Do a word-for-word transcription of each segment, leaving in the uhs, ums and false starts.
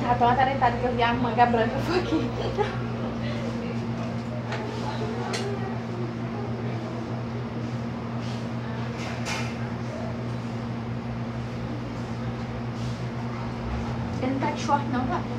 tava tão atarentada que eu vi a manga branca foi aqui. Ele não tá de short não, tá?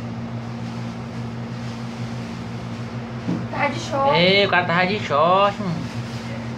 Tá de short. Ei, o cara tava de short, mano.